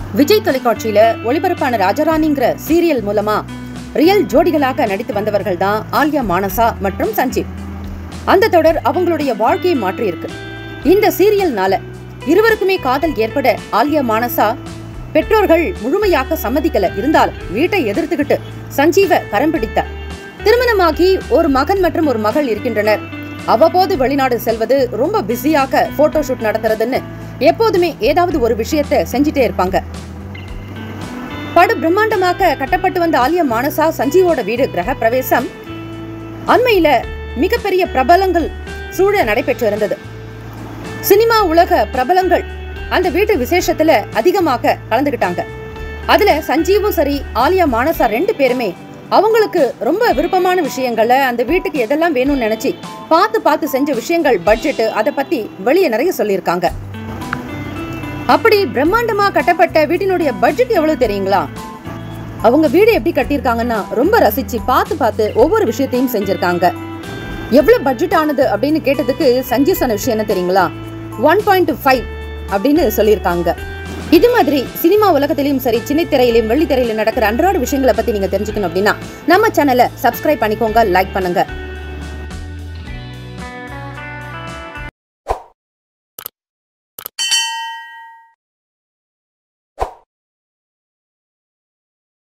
விஜய் தொலைக்காட்சியில ஒளிபரப்பான ராஜராணிங்கிற சீரியல் மூலமா ரியல் ஜோடிகளாக நடித்து வந்தவர்கள் தான் ஆலியா மானசா மற்றும் சஞ்சீவ். அந்த தொடர் அவங்களுடைய வாழ்க்கையை மாற்றி இருக்கு. இந்த சீரியல்னால இருவருக்குமே காதல் ஏற்பட ஆலியா மானசா பெற்றோர்கள் முழுமையாக சம்மதிக்கல, இருந்தால் வீட்டை எதிர்த்துக்கிட்டு சஞ்சீவ கரம் பிடித்தார். திருமணமாகி ஒரு மகன் மற்றும் ஒரு மகள் இருக்கின்றனர். அவ்வப்போது வெளிநாடு செல்வது, ரொம்ப பிஸியாக போட்டோ ஷூட் நடத்துறதுன்னு எப்போதுமே ஏதாவது ஒரு விஷயத்தை செஞ்சுட்டே இருப்பாங்க. படு பிரம்மாண்டமாக கட்டப்பட்டு வந்த ஆலியா மானசா சஞ்சீவோட வீடு கிரக பிரவேசம் அண்மையில மிகப்பெரிய பிரபலங்கள் சூழ நடைபெற்று இருந்தது. சினிமா உலக பிரபலங்கள் அந்த வீட்டு விசேஷத்துல அதிகமாக கலந்துகிட்டாங்க. அதுல சஞ்சீவும் சரி ஆலியா மானசா ரெண்டு பேருமே அவங்களுக்கு ரொம்ப விருப்பமான விஷயங்களை, அந்த வீட்டுக்கு எதெல்லாம் வேணும்னு நினைச்சு பார்த்து செஞ்ச விஷயங்கள், பட்ஜெட், அதை பத்தி வெளியே நிறைய சொல்லியிருக்காங்க. அப்படி பிரம்மாண்டமா கட்டப்பட்ட வீட்டினுடைய பட்ஜெட் எவ்வளவு தெரியுங்களா? அவங்க வீடு எப்படி கட்டியிருக்காங்கன்னா ரொம்ப ரசிச்சு பார்த்து ஒவ்வொரு விஷயத்தையும் செஞ்சிருக்காங்க. எவ்வளவு பட்ஜெட் ஆனது அப்படின்னு கேட்டதுக்கு சஞ்சீவ் சொன்ன விஷயம் என்ன தெரியுங்களா? 1.5 அப்படின்னு சொல்லியிருக்காங்க. இது மாதிரி சினிமா உலகத்திலையும் சரி, சின்ன திரையிலும் வெள்ளி திரையிலும் நடக்கிற அன்றாட விஷயங்களை பத்தி நீங்க தெரிஞ்சுக்கணும் அப்படின்னா நம்ம சேனலை சப்ஸ்கிரைப் பண்ணிக்கோங்க, லைக் பண்ணுங்க.